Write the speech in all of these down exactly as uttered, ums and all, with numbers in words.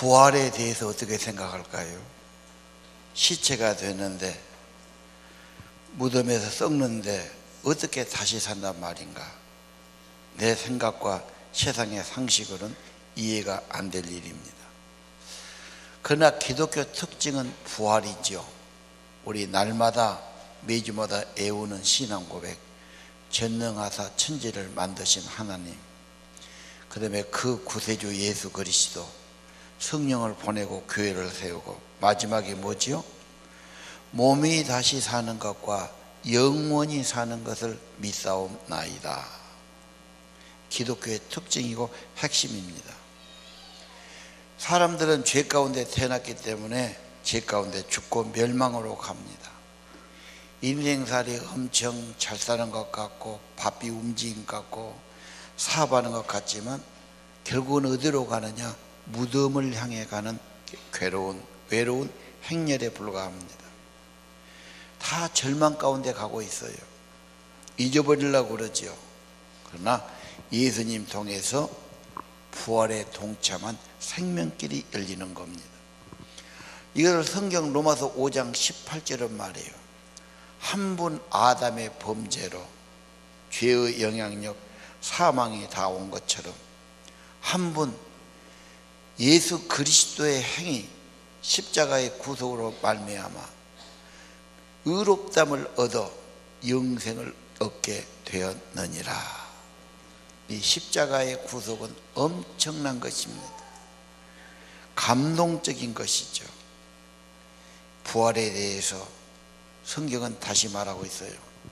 부활에 대해서 어떻게 생각할까요? 시체가 되는데, 무덤에서 썩는데 어떻게 다시 산단 말인가? 내 생각과 세상의 상식으로는 이해가 안 될 일입니다. 그러나 기독교 특징은 부활이죠. 우리 날마다 매주마다 애우는 신앙 고백, 전능하사 천지를 만드신 하나님, 그 다음에 그 구세주 예수 그리스도, 성령을 보내고 교회를 세우고, 마지막에 뭐지요? 몸이 다시 사는 것과 영원히 사는 것을 믿사옵나이다. 기독교의 특징이고 핵심입니다. 사람들은 죄 가운데 태어났기 때문에 죄 가운데 죽고 멸망으로 갑니다. 인생살이 엄청 잘 사는 것 같고 바삐 움직임 같고 사업하는 것 같지만 결국은 어디로 가느냐? 무덤을 향해 가는 괴로운 외로운 행렬에 불과합니다. 다 절망 가운데 가고 있어요. 잊어버리려고 그러죠. 그러나 예수님 통해서 부활에 동참한 생명길이 열리는 겁니다. 이것을 성경 로마서 오 장 십팔 절은 말이에요. 한 분 아담의 범죄로 죄의 영향력, 사망이 다 온 것처럼 한 분 예수 그리스도의 행위, 십자가의 구속으로 말미암아 의롭담을 얻어 영생을 얻게 되었느니라. 이 십자가의 구속은 엄청난 것입니다. 감동적인 것이죠. 부활에 대해서 성경은 다시 말하고 있어요.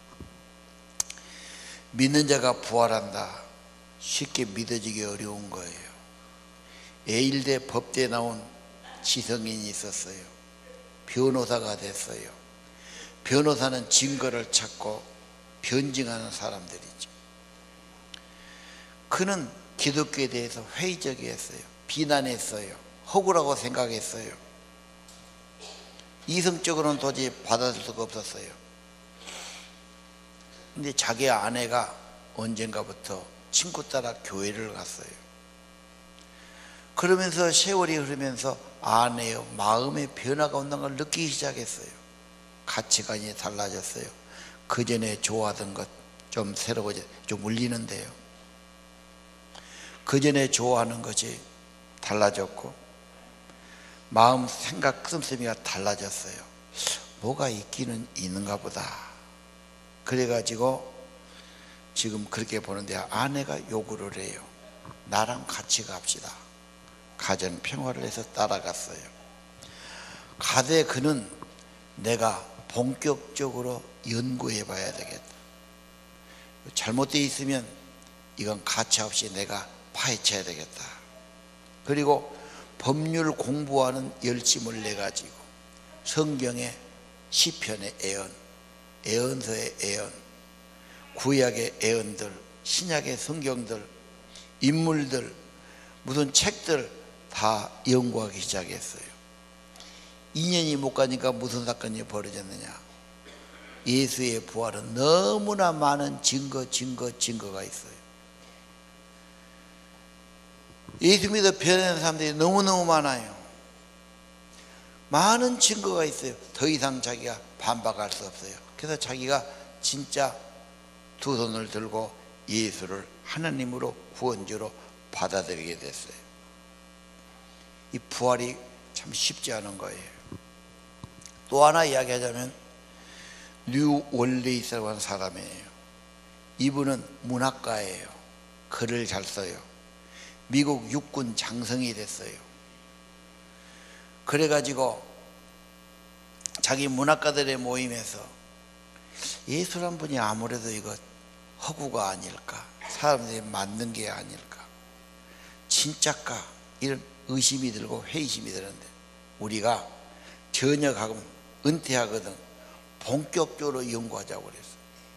믿는 자가 부활한다. 쉽게 믿어지기 어려운 거예요. 예일대 법대에 나온 지성인이 있었어요. 변호사가 됐어요. 변호사는 증거를 찾고 변증하는 사람들이죠. 그는 기독교에 대해서 회의적이었어요. 비난했어요. 허구라고 생각했어요. 이성적으로는 도저히 받아들일 수가 없었어요. 근데 자기 아내가 언젠가부터 친구 따라 교회를 갔어요. 그러면서 세월이 흐르면서 아내의 마음의 변화가 온다는 걸 느끼기 시작했어요. 가치관이 달라졌어요. 그 전에 좋아하던 것 좀 새로워져, 좀 울리는데요. 그 전에 좋아하는 것이 달라졌고 마음 생각 씀씀이가 달라졌어요. 뭐가 있기는 있는가 보다. 그래가지고 지금 그렇게 보는데 아내가 요구를 해요. 나랑 같이 갑시다. 가정 평화를 해서 따라갔어요. 가되 그는 내가 본격적으로 연구해 봐야 되겠다. 잘못되어 있으면 이건 가차없이 내가 파헤쳐야 되겠다. 그리고 법률 공부하는 열심을 내가지고 성경의 시편의 애언, 애언서의 애언, 구약의 애언들, 신약의 성경들, 인물들, 무슨 책들 다 연구하기 시작했어요. 이 년이 못 가니까 무슨 사건이 벌어졌느냐? 예수의 부활은 너무나 많은 증거, 증거, 증거가 있어요. 예수 믿어 변하는 사람들이 너무너무 많아요. 많은 증거가 있어요. 더 이상 자기가 반박할 수 없어요. 그래서 자기가 진짜 두 손을 들고 예수를 하나님으로 구원주로 받아들이게 됐어요. 이 부활이 참 쉽지 않은 거예요. 또 하나 이야기하자면 뉴 월레이스라고 하는 사람이에요. 이분은 문학가예요. 글을 잘 써요. 미국 육군 장성이 됐어요. 그래가지고 자기 문학가들의 모임에서 예수란 분이 아무래도 이거 허구가 아닐까, 사람들이 만든 게 아닐까, 진짜까, 이런 의심이 들고 회의심이 드는데 우리가 전역하면 은퇴하거든 본격적으로 연구하자고 그랬어요.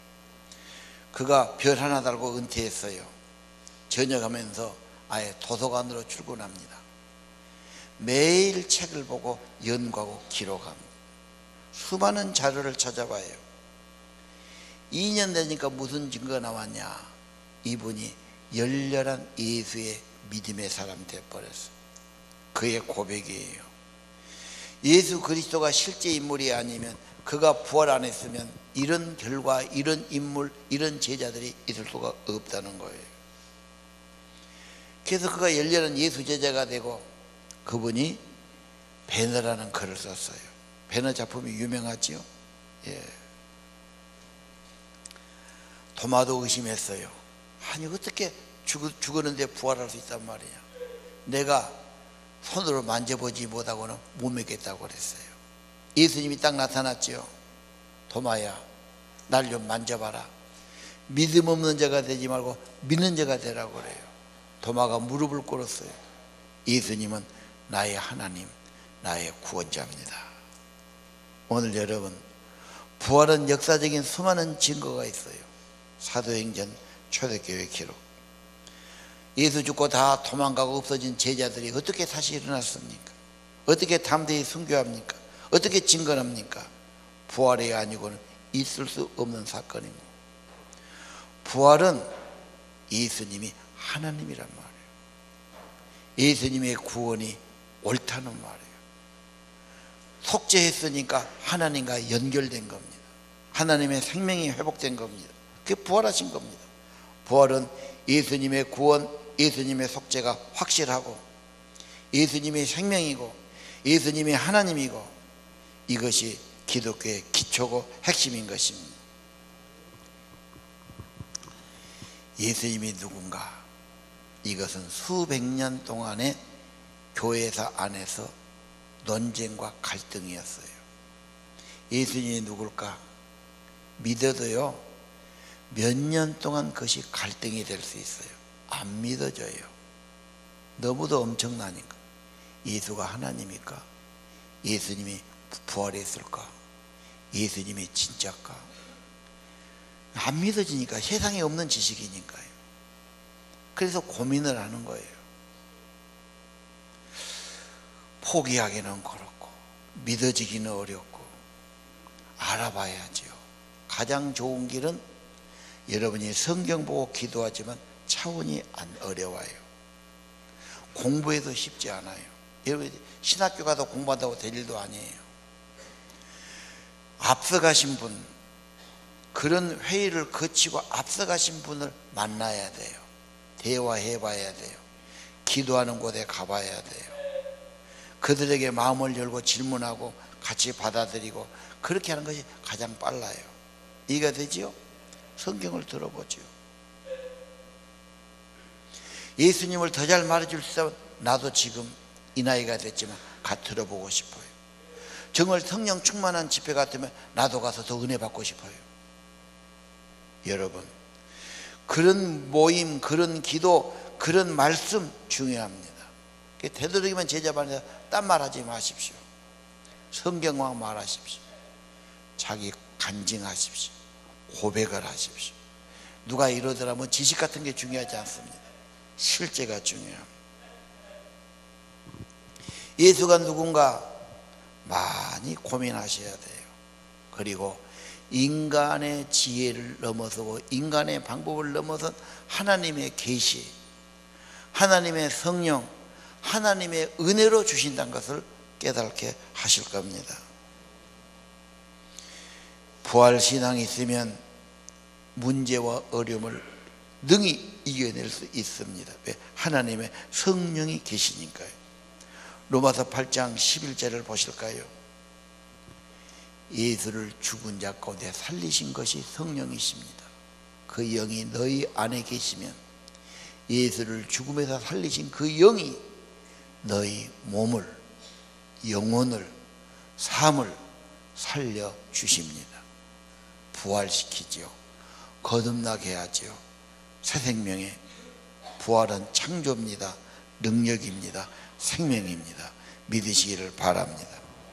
그가 별 하나 달고 은퇴했어요. 전역하면서 아예 도서관으로 출근합니다. 매일 책을 보고 연구하고 기록합니다. 수많은 자료를 찾아봐요. 이 년 되니까 무슨 증거가 나왔냐? 이분이 열렬한 예수의 믿음의 사람이 되어버렸어요. 그의 고백이에요. 예수 그리스도가 실제 인물이 아니면, 그가 부활 안 했으면 이런 결과, 이런 인물, 이런 제자들이 있을 수가 없다는 거예요. 그래서 그가 열렬한 예수 제자가 되고, 그분이 배너라는 글을 썼어요. 배너 작품이 유명하지요. 예. 도마도 의심했어요. 아니 어떻게 죽, 죽었는데 부활할 수 있단 말이냐. 내가 손으로 만져보지 못하고는 못 믿겠다고 그랬어요. 예수님이 딱 나타났죠. 도마야, 날 좀 만져봐라. 믿음 없는 자가 되지 말고 믿는 자가 되라고 그래요. 도마가 무릎을 꿇었어요. 예수님은 나의 하나님, 나의 구원자입니다. 오늘 여러분, 부활은 역사적인 수많은 증거가 있어요. 사도행전 초대교회 기록. 예수 죽고 다 도망가고 없어진 제자들이 어떻게 다시 일어났습니까? 어떻게 담대히 순교합니까? 어떻게 증거합니까? 부활이 아니고는 있을 수 없는 사건입니다. 부활은 예수님이 하나님이란 말이에요. 예수님의 구원이 옳다는 말이에요. 속죄했으니까 하나님과 연결된 겁니다. 하나님의 생명이 회복된 겁니다. 그게 부활하신 겁니다. 부활은 예수님의 구원, 예수님의 속죄가 확실하고, 예수님의 생명이고, 예수님이 하나님이고, 이것이 기독교의 기초고 핵심인 것입니다. 예수님이 누군가? 이것은 수백 년 동안의 교회사 안에서 논쟁과 갈등이었어요. 예수님이 누굴까? 믿어도요, 몇 년 동안 그것이 갈등이 될 수 있어요. 안 믿어져요. 너무도 엄청나니까. 예수가 하나님일까? 예수님이 부활했을까? 예수님이 진짜일까? 안 믿어지니까, 세상에 없는 지식이니까요. 그래서 고민을 하는 거예요. 포기하기는 그렇고 믿어지기는 어렵고 알아봐야죠. 가장 좋은 길은 여러분이 성경 보고 기도하지만 차원이 안 어려워요. 공부해도 쉽지 않아요. 여러분 신학교 가서 공부한다고 될 일도 아니에요. 앞서가신 분, 그런 회의를 거치고 앞서가신 분을 만나야 돼요. 대화해 봐야 돼요. 기도하는 곳에 가봐야 돼요. 그들에게 마음을 열고 질문하고 같이 받아들이고, 그렇게 하는 것이 가장 빨라요. 이해가 되지요? 성경을 들어보죠. 예수님을 더 잘 말해줄 수 있다면 나도 지금 이 나이가 됐지만 가 들어보고 싶어요. 정말 성령 충만한 집회 같으면 나도 가서 더 은혜 받고 싶어요. 여러분, 그런 모임, 그런 기도, 그런 말씀 중요합니다. 되도록이면 제자반에서 딴 말 하지 마십시오. 성경만 말하십시오. 자기 간증하십시오. 고백을 하십시오. 누가 이러더라면 지식 같은 게 중요하지 않습니다. 실제가 중요합니다. 예수가 누군가 많이 고민하셔야 돼요. 그리고 인간의 지혜를 넘어서고 인간의 방법을 넘어선 하나님의 계시, 하나님의 성령, 하나님의 은혜로 주신다는 것을 깨닫게 하실 겁니다. 부활신앙이 있으면 문제와 어려움을 능히 이겨낼 수 있습니다. 왜? 하나님의 성령이 계시니까요. 로마서 팔 장 십일 절을 보실까요? 예수를 죽은 자 가운데 살리신 것이 성령이십니다. 그 영이 너희 안에 계시면 예수를 죽음에서 살리신 그 영이 너희 몸을, 영혼을, 삶을 살려주십니다. 부활시키지요. 거듭나게 하지요. 새 생명의 부활은 창조입니다. 능력입니다. 생명입니다. 믿으시기를 바랍니다.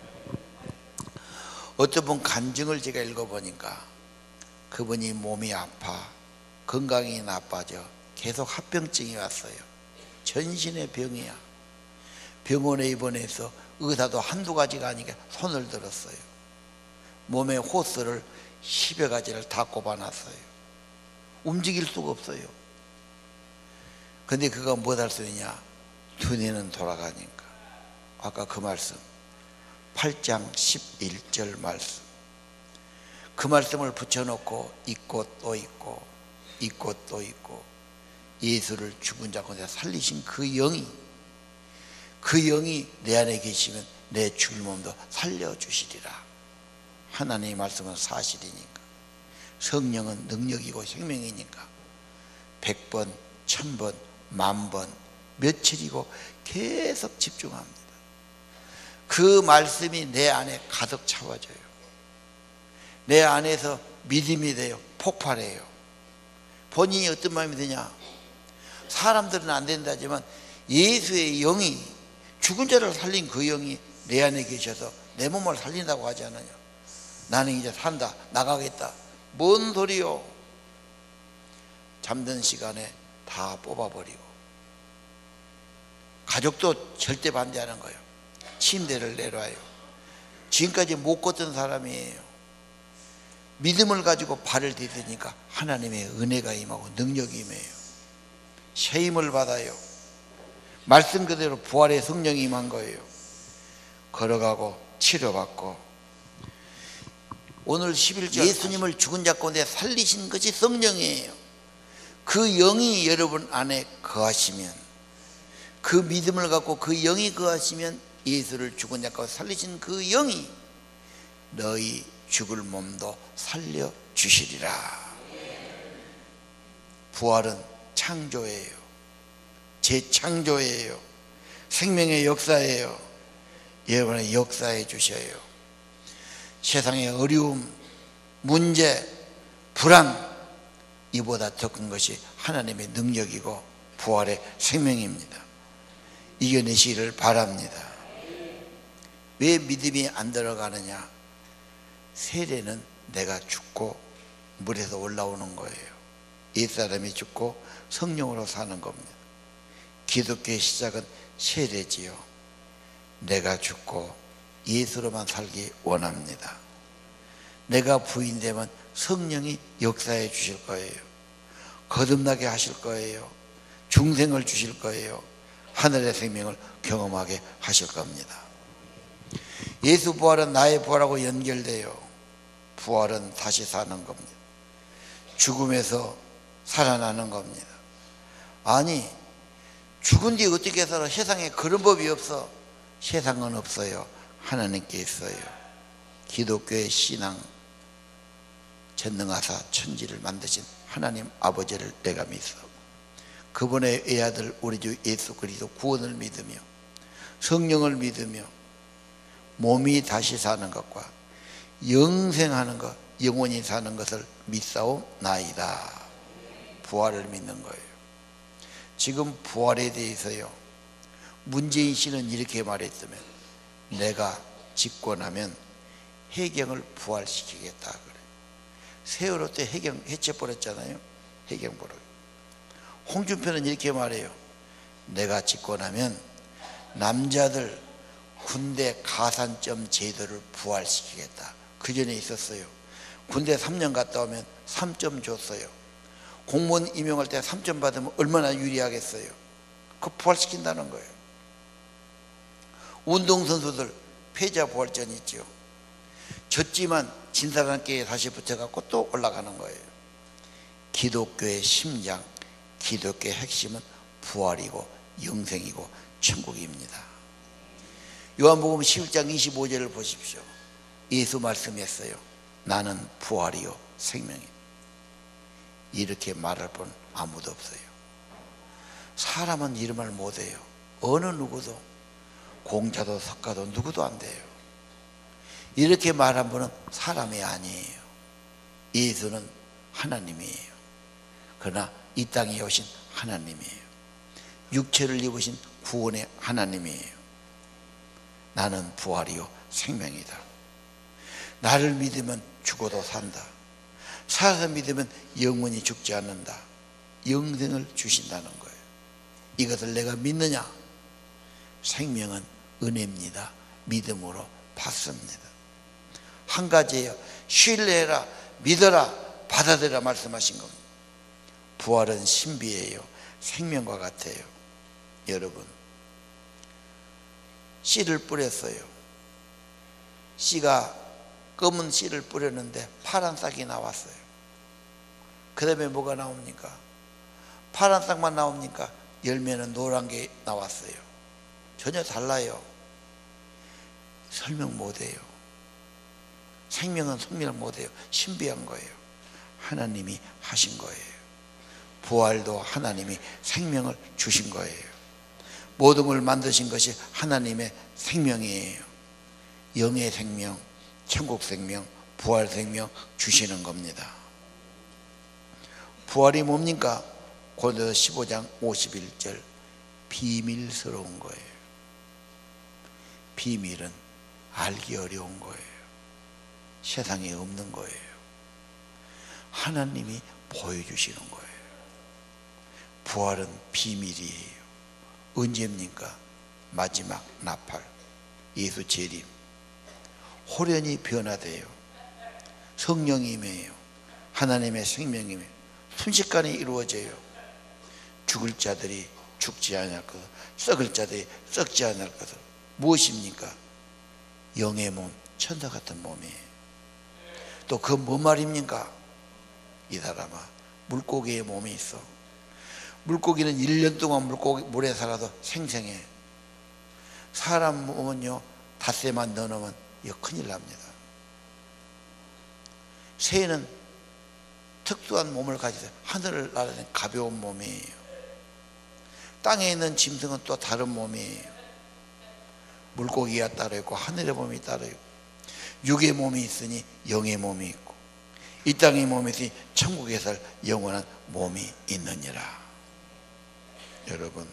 어떤 분 간증을 제가 읽어보니까 그분이 몸이 아파, 건강이 나빠져 계속 합병증이 왔어요. 전신의 병이야. 병원에 입원해서 의사도 한두 가지가 아니라 손을 들었어요. 몸에 호스를 십여 가지를 다 꼽아놨어요. 움직일 수가 없어요. 근데 그가 뭐 할 수 있냐? 두뇌는 돌아가니까. 아까 그 말씀 팔 장 십일 절 말씀, 그 말씀을 붙여놓고 잊고 또 잊고 잊고 또 잊고 예수를 죽은 자 가운데 살리신 그 영이 그 영이 내 안에 계시면 내 죽을 몸도 살려주시리라. 하나님의 말씀은 사실이니까, 성령은 능력이고 생명이니까 백 번, 천 번, 만 번, 며칠이고 계속 집중합니다. 그 말씀이 내 안에 가득 차워져요. 내 안에서 믿음이 돼요. 폭발해요. 본인이 어떤 마음이 드냐? 사람들은 안 된다지만 예수의 영이, 죽은 자를 살린 그 영이 내 안에 계셔서 내 몸을 살린다고 하지 않느냐? 나는 이제 산다, 나가겠다. 뭔 소리요? 잠든 시간에 다 뽑아버리고, 가족도 절대 반대하는 거예요. 침대를 내놔요. 지금까지 못 걷던 사람이에요. 믿음을 가지고 발을 디디니까 하나님의 은혜가 임하고 능력이 임해요. 새 힘을 받아요. 말씀 그대로 부활의 성령이 임한 거예요. 걸어가고 치료받고. 오늘 십일 절 예수님을 죽은 자 가운데 살리신 것이 성령이에요. 그 영이 여러분 안에 거하시면, 그 믿음을 갖고 그 영이 거하시면 예수를 죽은 자 가운데 살리신 그 영이 너희 죽을 몸도 살려주시리라. 부활은 창조예요. 재창조예요. 생명의 역사예요. 여러분의 역사해 주셔요. 세상의 어려움, 문제, 불안, 이보다 더 큰 것이 하나님의 능력이고 부활의 생명입니다. 이겨내시기를 바랍니다. 왜 믿음이 안 들어가느냐? 세례는 내가 죽고 물에서 올라오는 거예요. 옛사람이 죽고 성령으로 사는 겁니다. 기독교의 시작은 세례지요. 내가 죽고 예수로만 살기 원합니다. 내가 부인되면 성령이 역사해 주실 거예요. 거듭나게 하실 거예요. 중생을 주실 거예요. 하늘의 생명을 경험하게 하실 겁니다. 예수 부활은 나의 부활하고 연결돼요. 부활은 다시 사는 겁니다. 죽음에서 살아나는 겁니다. 아니, 죽은 뒤 어떻게 살아? 세상에 그런 법이 없어. 세상은 없어요. 하나님께 있어요. 기독교의 신앙, 전능하사 천지를 만드신 하나님 아버지를 내가 믿어 그분의 외아들 우리 주 예수 그리스도 구원을 믿으며 성령을 믿으며 몸이 다시 사는 것과 영생하는 것, 영원히 사는 것을 믿사옵나이다. 부활을 믿는 거예요. 지금 부활에 대해서요, 문재인 씨는 이렇게 말했다면, 내가 집권하면 해경을 부활시키겠다 그래. 세월호 때 해경 해체버렸잖아요. 해경버려. 홍준표는 이렇게 말해요. 내가 집권하면 남자들 군대 가산점 제도를 부활시키겠다. 그 전에 있었어요. 군대 삼 년 갔다 오면 삼 점 줬어요. 공무원 임용할 때 삼 점 받으면 얼마나 유리하겠어요. 그거 부활시킨다는 거예요. 운동선수들 패자 부활전 있죠. 졌지만 진 사람께 다시 붙여갖고 또 올라가는 거예요. 기독교의 심장, 기독교의 핵심은 부활이고 영생이고 천국입니다. 요한복음 십일 장 이십오 절을 보십시오. 예수 말씀했어요. 나는 부활이요 생명이요. 이렇게 말할 분 아무도 없어요. 사람은 이런 말 못해요. 어느 누구도, 공자도 석가도 누구도 안 돼요. 이렇게 말한 분은 사람이 아니에요. 예수는 하나님이에요. 그러나 이 땅에 오신 하나님이에요. 육체를 입으신 구원의 하나님이에요. 나는 부활이요 생명이다. 나를 믿으면 죽어도 산다. 살아서 믿으면 영원히 죽지 않는다. 영생을 주신다는 거예요. 이것을 내가 믿느냐? 생명은 은혜입니다. 믿음으로 받습니다. 한 가지예요. 신뢰해라, 믿어라, 받아들여라 말씀하신 겁니다. 부활은 신비예요. 생명과 같아요. 여러분, 씨를 뿌렸어요. 씨가 검은 씨를 뿌렸는데 파란 싹이 나왔어요. 그 다음에 뭐가 나옵니까? 파란 싹만 나옵니까? 열매는 노란 게 나왔어요. 전혀 달라요. 설명 못해요. 생명은 설명 못해요. 신비한 거예요. 하나님이 하신 거예요. 부활도 하나님이 생명을 주신 거예요. 모든 걸 만드신 것이 하나님의 생명이에요. 영의 생명, 천국 생명, 부활 생명 주시는 겁니다. 부활이 뭡니까? 고린도서 십오 장 오십일 절, 비밀스러운 거예요. 비밀은 알기 어려운 거예요. 세상에 없는 거예요. 하나님이 보여주시는 거예요. 부활은 비밀이에요. 언제입니까? 마지막 나팔, 예수 재림, 호련히 변화돼요. 성령임이에요. 하나님의 생명임이에요. 순식간에 이루어져요. 죽을 자들이 죽지 않을 것, 썩을 자들이 썩지 않을 것을. 무엇입니까? 영의 몸, 천사 같은 몸이에요. 또 그 뭔 말입니까? 이 사람아, 물고기의 몸이 있어. 물고기는 일 년 동안 물고기, 물에 살아도 생생해. 사람 몸은요, 닷새만 넣어놓으면 이거 큰일 납니다. 새는 특수한 몸을 가지고 하늘을 나르는 가벼운 몸이에요. 땅에 있는 짐승은 또 다른 몸이에요. 물고기가 따로 있고 하늘의 몸이 따로 있고, 육의 몸이 있으니 영의 몸이 있고, 이 땅의 몸이 있으니 천국에서 영원한 몸이 있느니라. 여러분,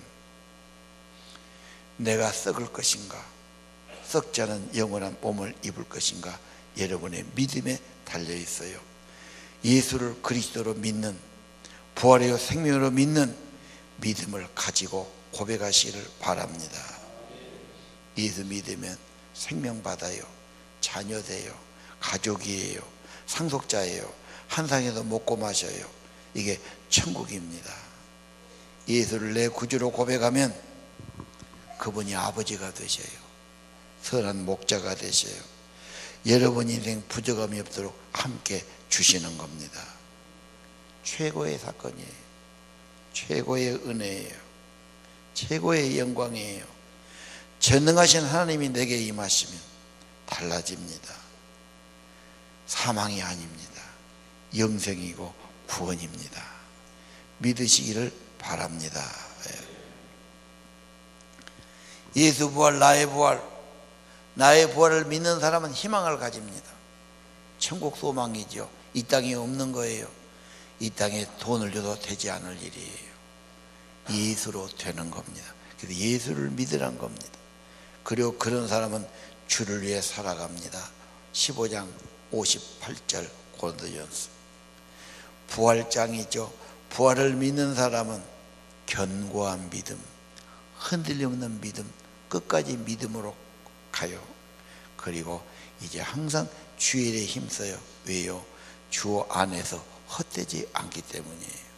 내가 썩을 것인가, 썩지 않은 영원한 몸을 입을 것인가, 여러분의 믿음에 달려 있어요. 예수를 그리스도로 믿는, 부활의 생명으로 믿는 믿음을 가지고 고백하시기를 바랍니다. 예수 믿으면 생명 받아요. 자녀 돼요. 가족이에요. 상속자예요. 한상에서 먹고 마셔요. 이게 천국입니다. 예수를 내 구주로 고백하면 그분이 아버지가 되셔요. 선한 목자가 되셔요. 여러분 인생 부족함이 없도록 함께 주시는 겁니다. 최고의 사건이에요. 최고의 은혜예요. 최고의 영광이에요. 전능하신 하나님이 내게 임하시면 달라집니다. 사망이 아닙니다. 영생이고 구원입니다. 믿으시기를 바랍니다. 예수 부활, 나의 부활, 나의 부활을 믿는 사람은 희망을 가집니다. 천국 소망이죠. 이 땅에 없는 거예요. 이 땅에 돈을 줘도 되지 않을 일이에요. 예수로 되는 겁니다. 그래서 예수를 믿으란 겁니다. 그리고 그런 사람은 주를 위해 살아갑니다. 십오 장 오십팔 절 고린도전서. 부활장이죠. 부활을 믿는 사람은 견고한 믿음, 흔들림 없는 믿음, 끝까지 믿음으로 가요. 그리고 이제 항상 주 일에 힘써요. 왜요? 주 안에서 헛되지 않기 때문이에요.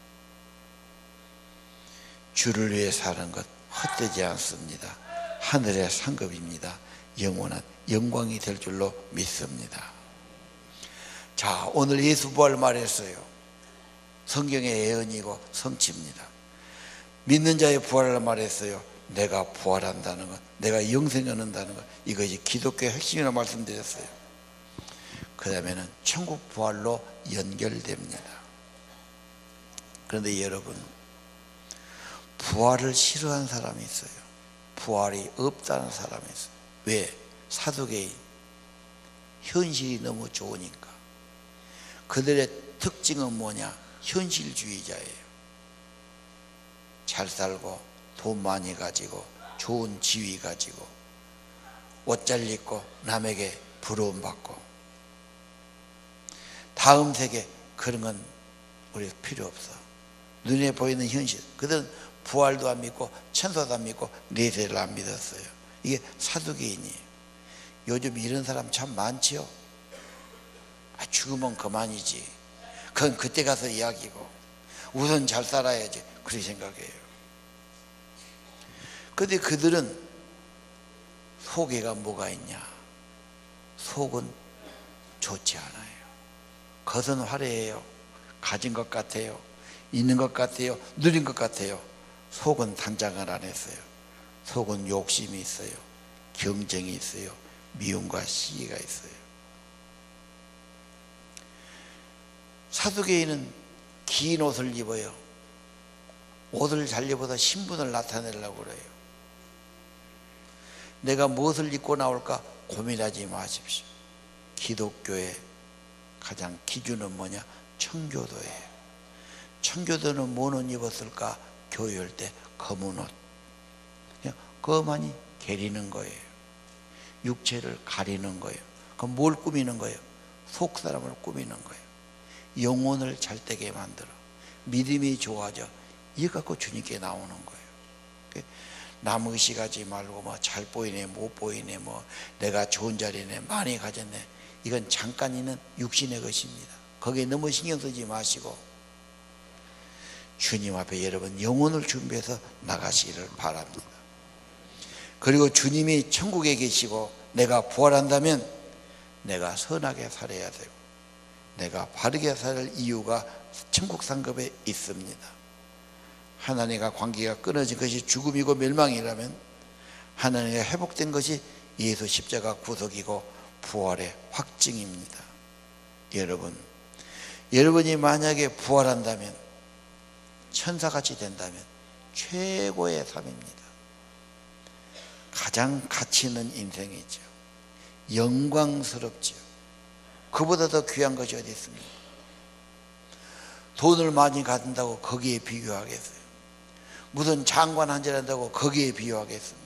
주를 위해 사는 것 헛되지 않습니다. 하늘의 상급입니다. 영원한 영광이 될 줄로 믿습니다. 자, 오늘 예수 부활 말했어요. 성경의 예언이고 성취입니다. 믿는 자의 부활을 말했어요. 내가 부활한다는 것, 내가 영생을 얻는다는 것, 이것이 기독교의 핵심이라고 말씀드렸어요. 그 다음에는 천국 부활로 연결됩니다. 그런데 여러분, 부활을 싫어하는 사람이 있어요. 부활이 없다는 사람이 있어요. 왜? 사두개인, 현실이 너무 좋으니까. 그들의 특징은 뭐냐? 현실주의자예요. 잘 살고 돈 많이 가지고 좋은 지위 가지고 옷 잘 입고 남에게 부러움 받고, 다음 세계 그런 건 우리 필요 없어. 눈에 보이는 현실. 그들은 부활도 안 믿고 천사도 안 믿고 내세를 안 믿었어요. 이게 사두개인이에요. 요즘 이런 사람 참 많지요. 아, 죽으면 그만이지. 그건 그때 가서 이야기고 우선 잘 살아야지. 그렇게 생각해요. 그런데 그들은 속에가 뭐가 있냐? 속은 좋지 않아요. 겉은 화려해요. 가진 것 같아요. 있는 것 같아요. 누린 것 같아요. 속은 단장을 안 했어요. 속은 욕심이 있어요. 경쟁이 있어요. 미움과 시기가 있어요. 사두개인은 긴 옷을 입어요. 옷을 잘 입어서 신분을 나타내려고 그래요. 내가 무엇을 입고 나올까 고민하지 마십시오. 기독교의 가장 기준은 뭐냐? 청교도예요. 청교도는 뭐는 입었을까? 교회할 때 검은 옷. 그냥 그것만이 가리는 거예요. 육체를 가리는 거예요. 그럼 뭘 꾸미는 거예요? 속 사람을 꾸미는 거예요. 영혼을 잘되게 만들어. 믿음이 좋아져. 이거 갖고 주님께 나오는 거예요. 남 의식하지 말고 뭐 잘 보이네 못 보이네 뭐 내가 좋은 자리네 많이 가졌네, 이건 잠깐 있는 육신의 것입니다. 거기에 너무 신경 쓰지 마시고 주님 앞에 여러분 영혼을 준비해서 나가시기를 바랍니다. 그리고 주님이 천국에 계시고 내가 부활한다면 내가 선하게 살아야 되고 내가 바르게 살 이유가 천국 상급에 있습니다. 하나님과 관계가 끊어진 것이 죽음이고 멸망이라면 하나님과 회복된 것이 예수 십자가 구속이고 부활의 확증입니다. 여러분, 여러분이 만약에 부활한다면 천사같이 된다면 최고의 삶입니다. 가장 가치 있는 인생이죠. 영광스럽죠. 그보다 더 귀한 것이 어디 있습니까? 돈을 많이 갖는다고 거기에 비교하겠어요? 무슨 장관 한 질 한다고 거기에 비교하겠습니까?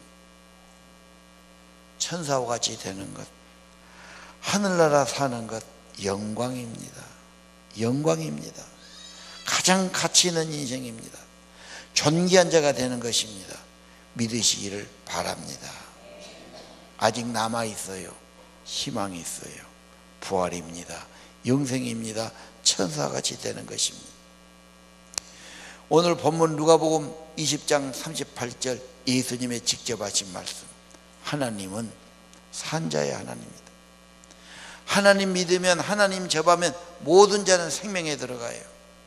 천사와 같이 되는 것, 하늘나라 사는 것 영광입니다. 영광입니다. 가장 가치 있는 인생입니다. 존귀한 자가 되는 것입니다. 믿으시기를 바랍니다. 아직 남아있어요. 희망이 있어요. 부활입니다. 영생입니다. 천사같이 되는 것입니다. 오늘 본문 누가복음 이십 장 삼십팔 절 예수님의 직접 하신 말씀, 하나님은 산자의 하나님입니다. 하나님 믿으면, 하나님 접하면 모든 자는 생명에 들어가요.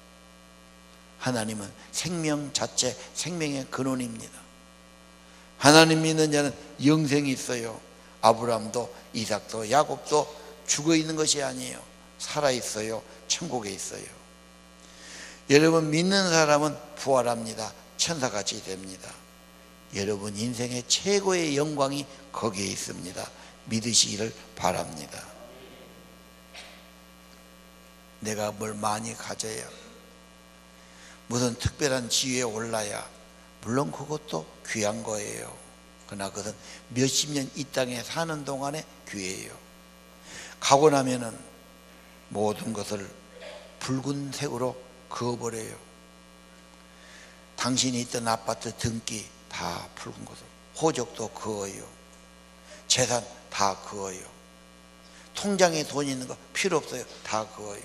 하나님은 생명 자체, 생명의 근원입니다. 하나님 믿는 자는 영생이 있어요. 아브라함도 이삭도 야곱도 죽어 있는 것이 아니에요. 살아 있어요. 천국에 있어요. 여러분 믿는 사람은 부활합니다. 천사같이 됩니다. 여러분 인생의 최고의 영광이 거기에 있습니다. 믿으시기를 바랍니다. 내가 뭘 많이 가져야, 무슨 특별한 지위에 올라야, 물론 그것도 귀한 거예요. 그러나 그것은 몇십 년 이 땅에 사는 동안의 기회예요. 가고 나면은 모든 것을 붉은색으로 그어버려요. 당신이 있던 아파트 등기 다 붉은 것으로, 호적도 그어요. 재산 다 그어요. 통장에 돈 있는 거 필요 없어요. 다 그어요.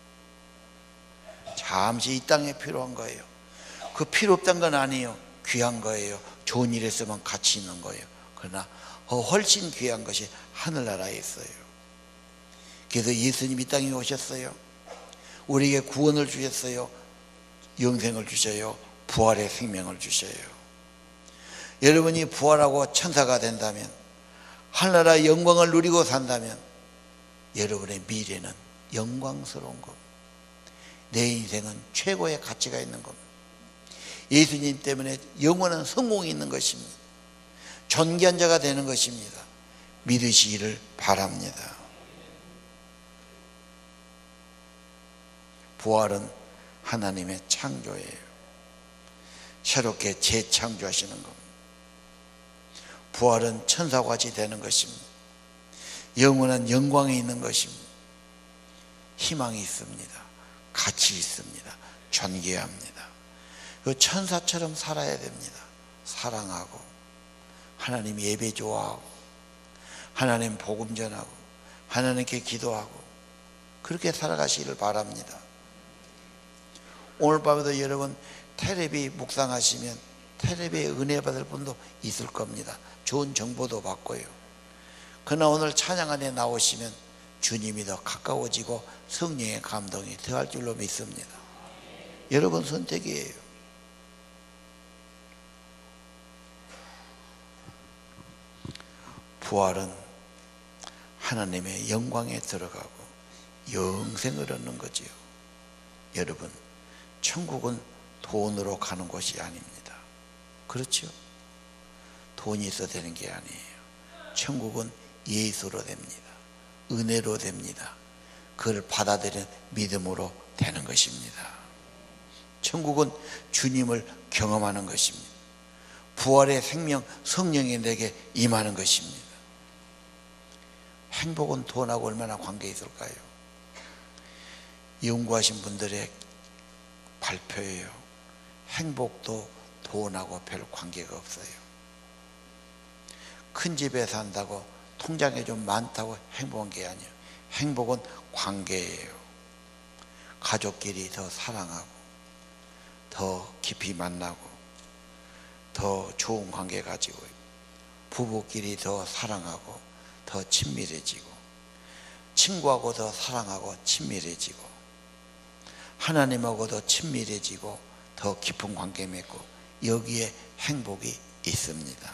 잠시 이 땅에 필요한 거예요. 그 필요 없다는 건 아니에요. 귀한 거예요. 좋은 일에 쓰면 가치 있는 거예요. 그러나 훨씬 귀한 것이 하늘나라에 있어요. 그래서 예수님이 이 땅에 오셨어요. 우리에게 구원을 주셨어요. 영생을 주셔요. 부활의 생명을 주셔요. 여러분이 부활하고 천사가 된다면, 하늘나라의 영광을 누리고 산다면 여러분의 미래는 영광스러운 겁니다. 내 인생은 최고의 가치가 있는 겁니다. 예수님 때문에 영원한 성공이 있는 것입니다. 존귀한 자가 되는 것입니다. 믿으시기를 바랍니다. 부활은 하나님의 창조예요. 새롭게 재창조하시는 겁니다. 부활은 천사와 같이 되는 것입니다. 영원한 영광이 있는 것입니다. 희망이 있습니다. 가치 있습니다. 존귀합니다. 그 천사처럼 살아야 됩니다. 사랑하고, 하나님 예배 좋아하고, 하나님 복음 전하고, 하나님께 기도하고, 그렇게 살아가시기를 바랍니다. 오늘 밤에도 여러분 텔레비 묵상하시면 텔레비에 은혜 받을 분도 있을 겁니다. 좋은 정보도 받고요. 그러나 오늘 찬양 안에 나오시면 주님이 더 가까워지고 성령의 감동이 더할 줄로 믿습니다. 여러분 선택이에요. 부활은 하나님의 영광에 들어가고 영생을 얻는 거지요. 여러분, 천국은 돈으로 가는 곳이 아닙니다. 그렇죠? 돈이 있어야 되는 게 아니에요. 천국은 예수로 됩니다. 은혜로 됩니다. 그걸 받아들이는 믿음으로 되는 것입니다. 천국은 주님을 경험하는 것입니다. 부활의 생명 성령이 내게 임하는 것입니다. 행복은 돈하고 얼마나 관계 있을까요? 연구하신 분들의 발표예요. 행복도 돈하고 별 관계가 없어요. 큰 집에 산다고 통장에 좀 많다고 행복한 게 아니에요. 행복은 관계예요. 가족끼리 더 사랑하고 더 깊이 만나고 더 좋은 관계 가지고 부부끼리 더 사랑하고 더 친밀해지고 친구하고 더 사랑하고 친밀해지고 하나님하고 더 친밀해지고 더 깊은 관계 맺고 여기에 행복이 있습니다.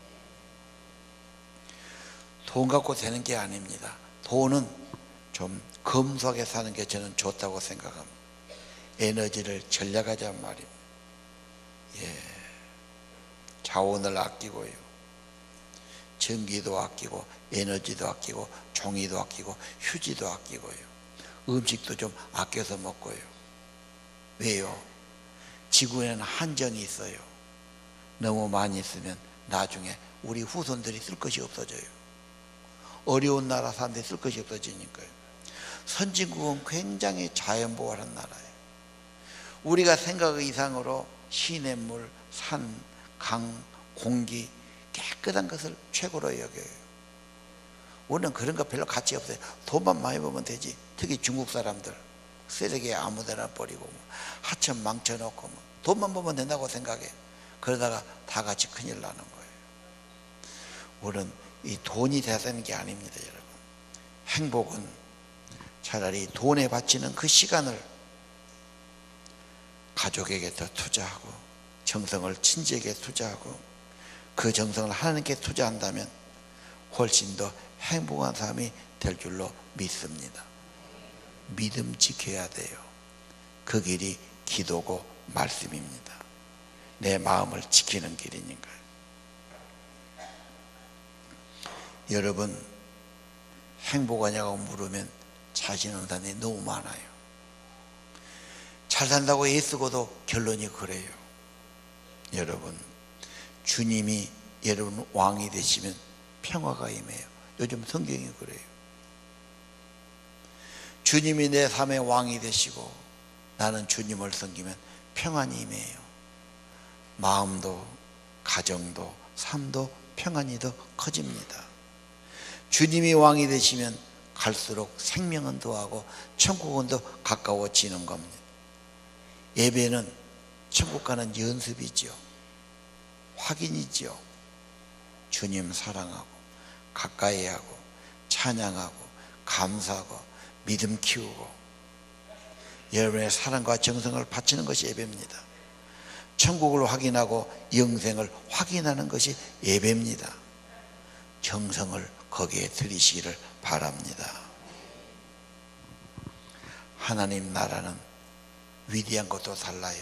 돈 갖고 되는 게 아닙니다. 돈은 좀 검소하게 사는 게 저는 좋다고 생각합니다. 에너지를 절약하자는 말입니다. 예, 자원을 아끼고요. 전기도 아끼고 에너지도 아끼고 종이도 아끼고 휴지도 아끼고요. 음식도 좀 아껴서 먹고요. 왜요? 지구에는 한정이 있어요. 너무 많이 쓰면 나중에 우리 후손들이 쓸 것이 없어져요. 어려운 나라 사람들이 쓸 것이 없어지니까요. 선진국은 굉장히 자연보호하는 나라예요. 우리가 생각 이상으로 시냇물, 산, 강, 공기 깨끗한 것을 최고로 여겨요. 우리는 그런 거 별로 가치 없어요. 돈만 많이 벌면 되지. 특히 중국 사람들 쓰레기에 아무데나 버리고 뭐 하천 망쳐놓고 뭐 돈만 벌면 된다고 생각해요. 그러다가 다 같이 큰일 나는 거예요. 우리는 이 돈이 되는 게 아닙니다, 여러분. 행복은 차라리 돈에 바치는 그 시간을 가족에게 더 투자하고 정성을 친지에게 투자하고 그 정성을 하나님께 투자한다면 훨씬 더 행복한 삶이 될 줄로 믿습니다. 믿음 지켜야 돼요. 그 길이 기도고 말씀입니다. 내 마음을 지키는 길이니까요. 여러분, 행복하냐고 물으면 자신 없는 사람이 너무 많아요. 잘 산다고 애쓰고도 결론이 그래요. 여러분, 주님이 여러분 왕이 되시면 평화가 임해요. 요즘 성경이 그래요. 주님이 내 삶의 왕이 되시고 나는 주님을 섬기면 평안이 임해요. 마음도 가정도 삶도 평안이 더 커집니다. 주님이 왕이 되시면 갈수록 생명은 더하고 천국은 더 가까워지는 겁니다. 예배는 천국 가는 연습이죠. 확인이죠. 주님 사랑하고 가까이 하고 찬양하고 감사하고 믿음 키우고 여러분의 사랑과 정성을 바치는 것이 예배입니다. 천국을 확인하고 영생을 확인하는 것이 예배입니다. 정성을 거기에 들이시기를 바랍니다. 하나님 나라는 위대한 것도 달라요.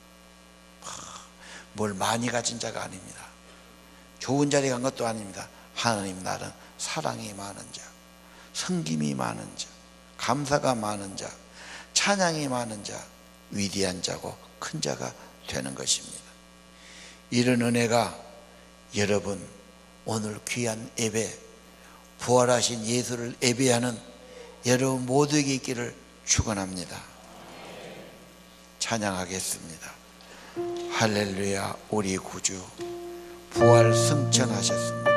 뭘 많이 가진 자가 아닙니다. 좋은 자리에 간 것도 아닙니다. 하나님 나라는 사랑이 많은 자, 섬김이 많은 자, 감사가 많은 자, 찬양이 많은 자, 위대한 자고 큰 자가 되는 것입니다. 이런 은혜가 여러분 오늘 귀한 예배, 부활하신 예수를 예배하는 여러분 모두에게 있기를 축원합니다. 찬양하겠습니다. 할렐루야, 우리 구주 부활 승천하셨습니다.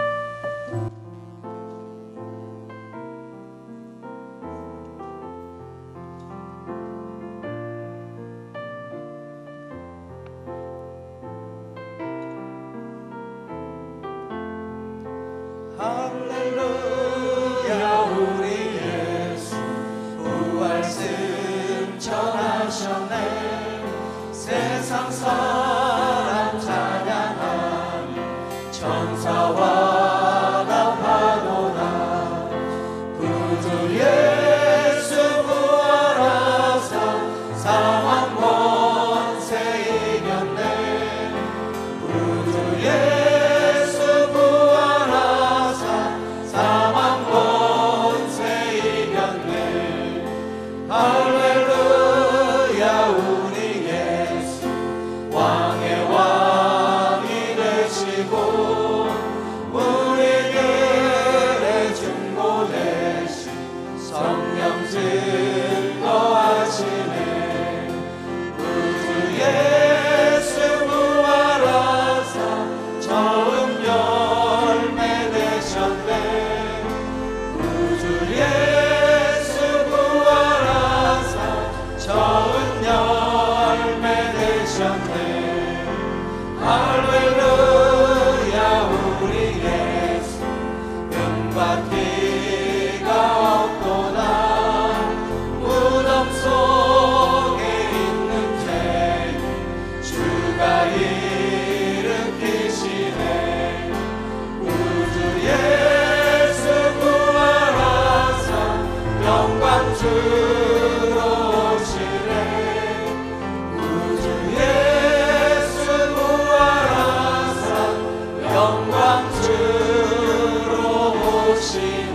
천사와 답하도다. 구주 예수 부활하사 사망 권세 이겼네. 구주 예수 부활하사 사망 권세 이겼네. 할렐루야. 우리 예수 왕의 왕이 되시고 우리들의 중보 되신 성령 증거하시네. 구주 예수 부활하사 처음 열매 되셨네. 구주 예수 부활하사 처음 열매 되셨네. 할렐루야. 우리 예수 은과 피가 없도다. 무덤 속에 있는 죄 주가 일으키시네. 구주 예수 부활하사 영광 주로 오시네. 구주 예수 부활하사 영광 주로 오시네.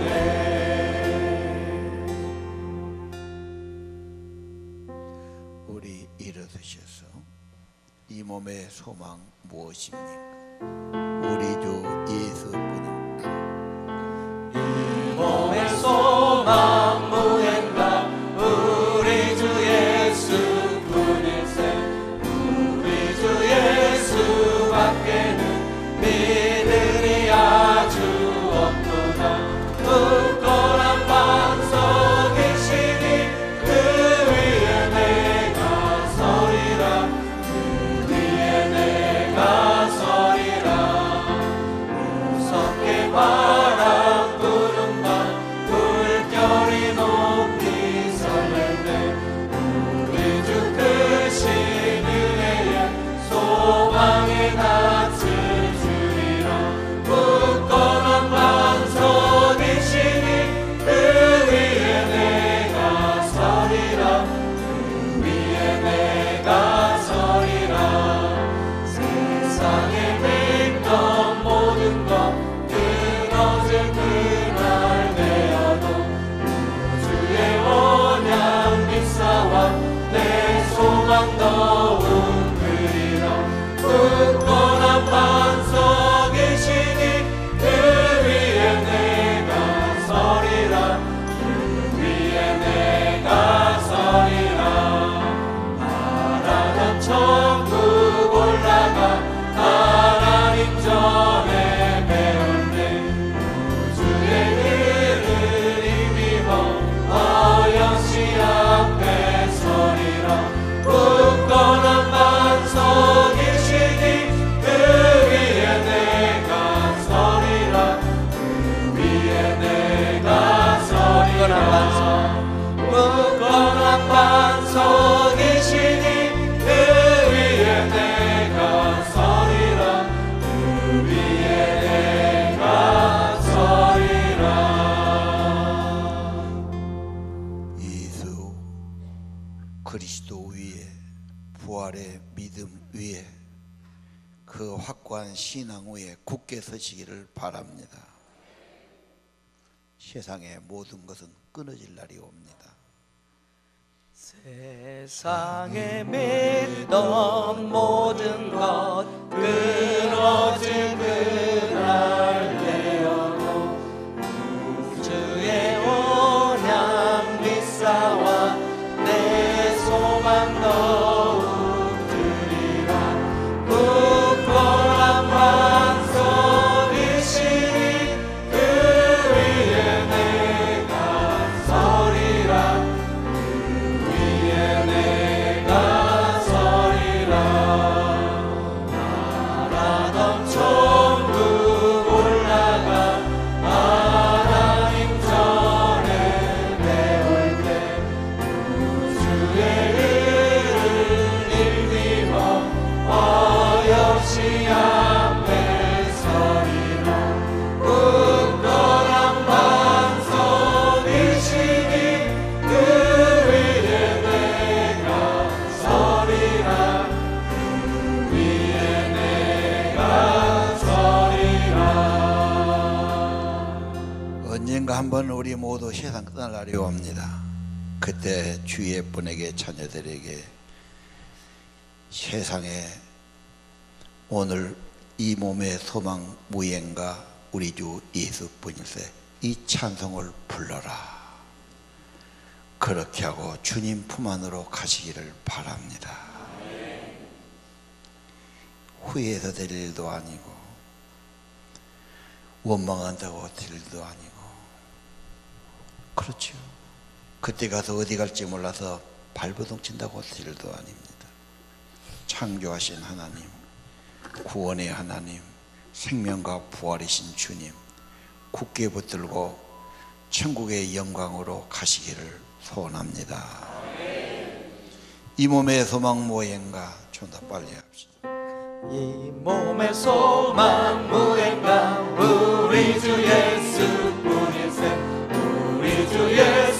우리 일어서셔서 이 몸의 소망 무엇입니까? 우리 주 예수뿐입니다. 이 몸의 소망 무엇인가? 우리 주 예수뿐일세. 우리 주 예수밖에는 믿으리 아주 없도다. 굳건한 반석이시니 그 위에 내가 서리라. 그 위에 내가 서리라. 무섭게 바람 부는 밤 물결이 높이 설레네. 우리 주 크신 은혜에 소망의 낯을 주리라. 굳건한 반석이시니 그 위에 내가 서리라. 그 위에 내가 서리라. 세상에 믿던 모든 것 끊어질 그날 되어도 우주의 언약 믿사와 내 소망 더욱 그리라. 굳건한 반석이시니 그 위에 내가 서리라. 그 위에 내가 서리라. 바라던 천국 올라가 하나님 전에 배웠네. 우주의 길을 힘입어 어여시 앞에 서리라. 굳건한 반석이시니 그 위에 내가 서리라. 그 위에 내가 서리라. 굳건한 반석이시니 그 위에 내가 서리라. 그 위에 내가 서리라. 예수 그리스도 위에, 부활의 믿음 위에, 그 확고한 신앙 위에 굳게 서시기를 바랍니다. 세상의 모든 것은 끊어질 날이 옵니다. 세상에 믿던 모든 것 끊어질 그날 되어도 우주의 언약 믿사와 내 소망 더욱 드리라. 굳건한 반석이시니 그 위에 내가 서리라. 그 위에 내가 서리라. 바라던 총 한번 우리 모두 세상 떠날 날이 옵니다. 그때 주위의 분에게, 자녀들에게 세상에 오늘 이 몸의 소망 무행가 우리 주 예수뿐일세 이 찬송을 불러라, 그렇게 하고 주님 품 안으로 가시기를 바랍니다. 후회해서 될 일도 아니고 원망한다고 될 일도 아니고, 그렇죠. 그때 가서 어디 갈지 몰라서 발버둥 친다고 될 일도 아닙니다. 창조하신 하나님, 구원의 하나님, 생명과 부활이신 주님 굳게 붙들고 천국의 영광으로 가시기를 소원합니다. 이 몸의 소망 무엇인가 좀 더 빨리 합시다. 이 몸의 소망 무엇인가 우리 주 예수뿐일세. 우리 주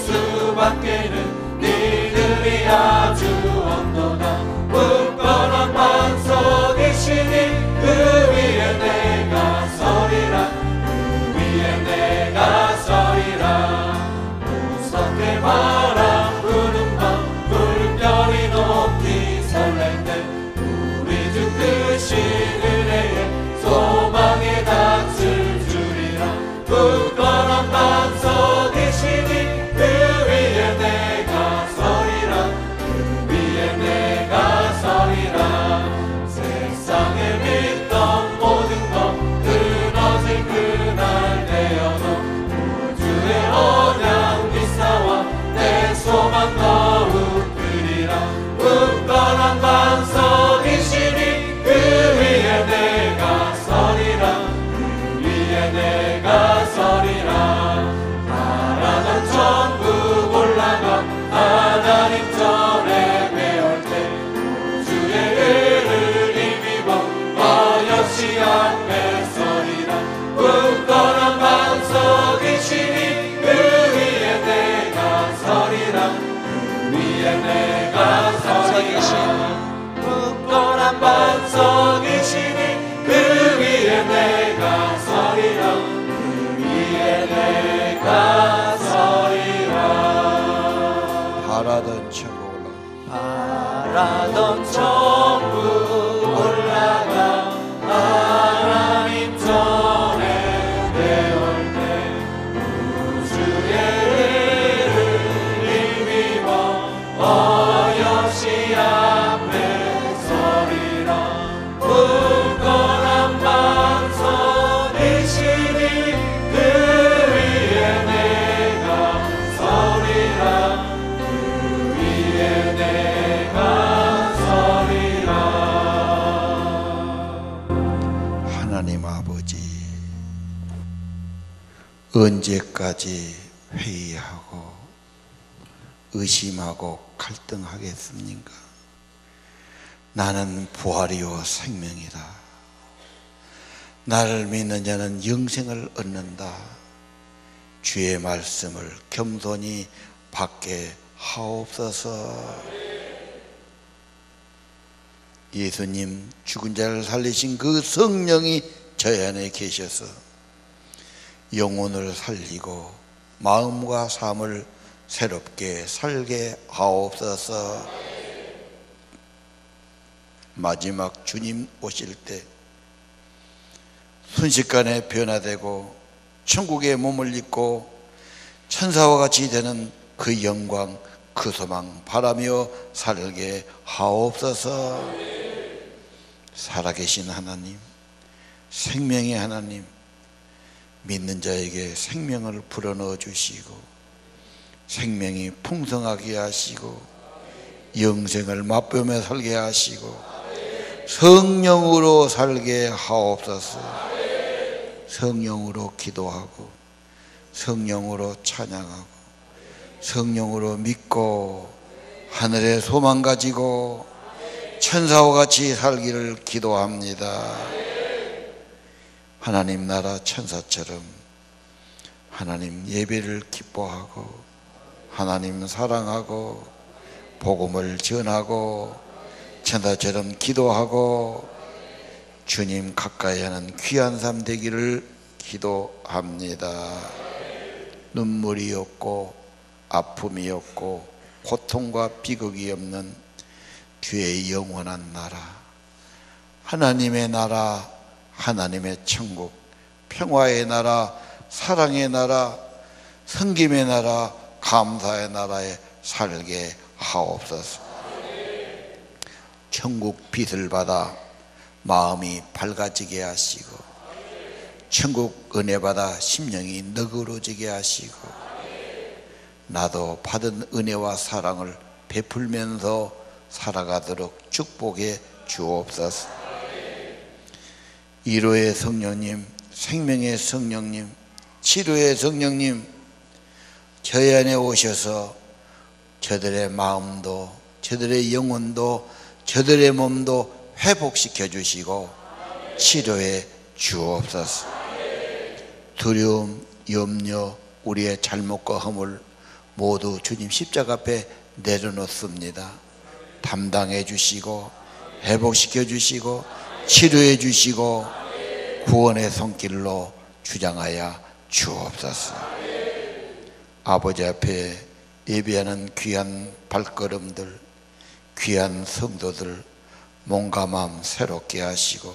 예수밖에는 니들이 아주 없도다. 굳건한 반석이시니 그 위에 내가 서리라. 그 위에 내가 서리라. 무섭게 바람 부는 밤 물결이 높이 설렐 때 우리 주 크신 은혜에 소망의 낯을 주리라. 굳건한 반석이시니 그 위에 내가 서리라. 그 위에 내가 서리라. 세상에 믿던 모든 것 끊어질 그날 되어도 우주의 언약 미사와 내 소망 더욱 크리라. 굳건한 반석이시니 그 위에 내가 서리라. 그 위에 내가 서리라. 바라던 천국 올라가 하나님 전에 배울 때 우주의 은을 힘입어 어여시 앞에 서리라. 굳건한 반석이시니 그 위에 내가 서리라. 그 위에 내가 서리라. 굳건한 반석이시니 그 위에 내가 서리라. 그 위에 내가 서리라. 바라던 천국 올라 바라던 천국 올라가 하나님 전에 배울 때 우주의 은을 힘입어 어여시 앞에 서리라. 굳건한 반석이시니 그 위에 내가 서리라. 그 위에 내가 서리라. 하나님 아버지, 언제까지 회의하고 의심하고 갈등하겠습니까? 나는 부활이요 생명이다. 나를 믿는 자는 영생을 얻는다. 주의 말씀을 겸손히 받게 하옵소서. 예수님 죽은 자를 살리신 그 성령이 저희 안에 계셔서 영혼을 살리고 마음과 삶을 새롭게 살게 하옵소서. 마지막 주님 오실 때 순식간에 변화되고 천국의 몸을 입고 천사와 같이 되는 그 영광, 그 소망 바라며 살게 하옵소서. 살아계신 하나님, 생명의 하나님, 믿는 자에게 생명을 불어넣어 주시고 생명이 풍성하게 하시고 영생을 맛보며 살게 하시고 성령으로 살게 하옵소서. 성령으로 기도하고 성령으로 찬양하고 성령으로 믿고 하늘의 소망 가지고 천사와 같이 살기를 기도합니다. 하나님 나라 천사처럼 하나님 예배를 기뻐하고 하나님 사랑하고 복음을 전하고 천사처럼 기도하고 주님 가까이 하는 귀한 삶 되기를 기도합니다. 눈물이 없고 아픔이 없고 고통과 비극이 없는 주의 영원한 나라, 하나님의 나라, 하나님의 천국, 평화의 나라, 사랑의 나라, 섬김의 나라, 감사의 나라에 살게 하옵소서. 천국 빛을 받아 마음이 밝아지게 하시고, 천국 은혜 받아 심령이 너그러지게 하시고, 나도 받은 은혜와 사랑을 베풀면서 살아가도록 축복해 주옵소서. 위로의 성령님, 생명의 성령님, 치료의 성령님, 저희 안에 오셔서 저들의 마음도, 저들의 영혼도, 저들의 몸도 회복시켜 주시고 치료해 주옵소서. 두려움, 염려, 우리의 잘못과 허물 모두 주님 십자가 앞에 내려놓습니다. 담당해 주시고 회복시켜 주시고 치료해 주시고 구원의 손길로 주장하여 주옵소서. 아버지 앞에 예배하는 귀한 발걸음들, 귀한 성도들 몸과 마음 새롭게 하시고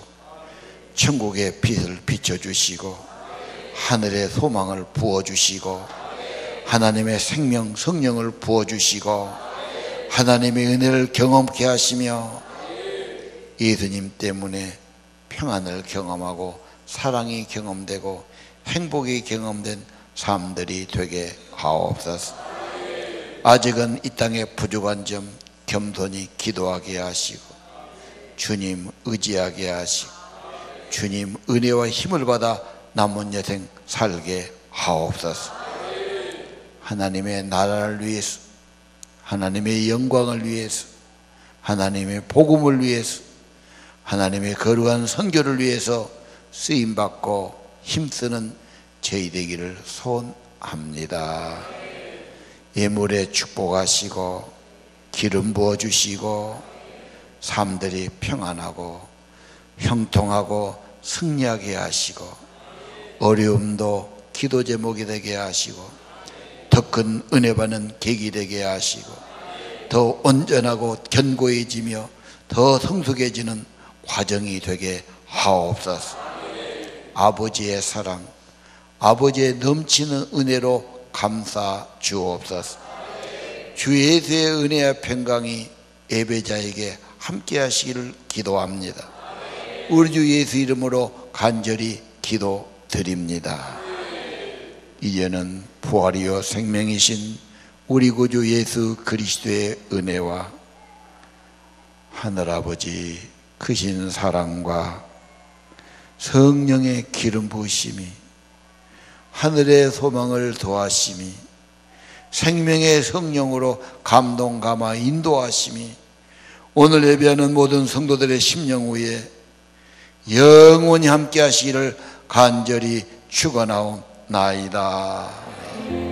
천국의 빛을 비춰주시고 하늘의 소망을 부어주시고 하나님의 생명 성령을 부어주시고 하나님의 은혜를 경험케 하시며 예수님 때문에 평안을 경험하고 사랑이 경험되고 행복이 경험된 삶들이 되게 하옵소서. 아직은 이 땅에 부족한 점 겸손히 기도하게 하시고 주님 의지하게 하시고 주님 은혜와 힘을 받아 남은 여생 살게 하옵소서. 하나님의 나라를 위해서, 하나님의 영광을 위해서, 하나님의 복음을 위해서, 하나님의 거룩한 선교를 위해서 쓰임받고 힘쓰는 저희 되기를 소원합니다. 예물에 축복하시고 기름 부어주시고 삶들이 평안하고 형통하고 승리하게 하시고 어려움도 기도 제목이 되게 하시고 더 큰 은혜 받는 계기 되게 하시고 더 온전하고 견고해지며 더 성숙해지는 과정이 되게 하옵소서. 아버지의 사랑, 아버지의 넘치는 은혜로 감사 주옵소서. 주 예수의 은혜와 평강이 예배자에게 함께 하시기를 기도합니다. 우리 주 예수 이름으로 간절히 기도드립니다. 이제는 부활이요 생명이신 우리 구주 예수 그리스도의 은혜와 하늘아버지 크신 사랑과 성령의 기름 부으심이 하늘의 소망을 도하심이 생명의 성령으로 감동 감화 인도하심이 오늘 예배하는 모든 성도들의 심령 위에 영원히 함께 하시기를 간절히 축원하옵나이다.